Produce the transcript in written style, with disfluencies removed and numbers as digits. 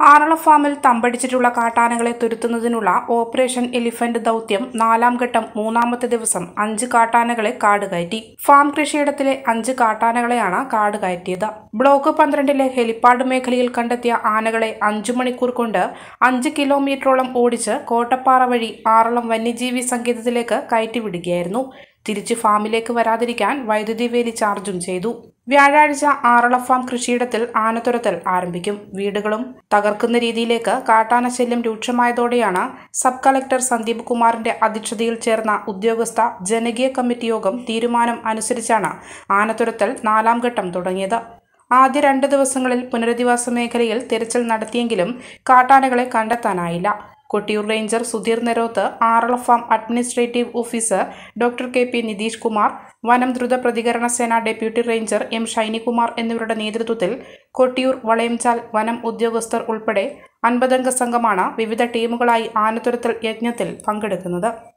ആറള ഫാമിൽ തമ്പടിച്ചിട്ടുള്ള കാട്ടാനകളെ തുരത്തുന്നതിനുള്ള operation elephant ദൗത്യം 4ാം ഘട്ടം 3ാമത്തെ ദിവസം 5 കാട്ടാനകളെ കാട് കയറ്റി. ഫാം കൃഷിയിടത്തിലെ 5 കാട്ടാനകളെയാണ് കാട് കയറ്റിയത്. ബ്ലോക്ക് 12-ലെ ഹെലിപ്പാഡ് മേഖലയിൽ കണ്ടെത്തിയ ആനകളെ 5 മണിക്കൂർ കൊണ്ട് 5 കിലോമീറ്ററോളം ഓടിച്ച് കോട്ടപ്പാറ വഴി ആറളം വന്യജീവി സങ്കേതത്തിലേക്ക് കയറ്റിവിടുകയായിരുന്നു. തിരിച്ച് ഫാമിലേക്ക് വരാതിരിക്കാൻ വൈദ്യുതി വേലി ചാർജും ചെയ്തു. വ്യാഴാഴ്ച ആറള ഫാം കൃഷിയിടത്തിൽ ആനത്തുരത്തൽ ആരംഭിക്കും. വീടുകളും തകർക്കുന്ന രീതിയിലേക്ക് കാട്ടാന ശല്യം രൂക്ഷമായതോടെയാണ് സബ് കളക്ടർ സന്ദീപ് കുമാറിന്റെ അധ്യക്ഷതയിൽ ചേർന്ന ഉദ്യോഗസ്ഥ ജനകീയ കമ്മിറ്റി യോഗം തീരുമാനം അനുസരിച്ചാണ് ആനത്തുരത്തൽ 4ാം ഘട്ടം തുടങ്ങിയത്. ആദ്യ 2 ദിവസങ്ങളിൽ പുനരധിവാസ മേഖലയിൽ തിരച്ചിൽ നടത്തിയെങ്കിലും കാട്ടാനകളെ കണ്ടെത്താനായില്ല. Kottiyoor ranger Sudheer Neroth, Arala farm administrative officer doctor K P. Nitheesh Kumar, വനം ദ്രുത പ്രതികരണ സേന ഡെപ്യൂട്ടി റേഞ്ചർ എം. ഷൈനികുമാർ എന്നിവരുടെ നേതൃത്വത്തിൽ കൊട്ടിയൂർ, വളയംചാൽ വനം ഉദ്യോഗസ്ഥർ ഉൾപ്പെടെ 50 അംഗ സംഘമാണ് വിവിധ ടീമുകളായി ആനത്തുരത്തൽ യജ്ഞത്തിൽ പങ്കെടുക്കുന്നത്.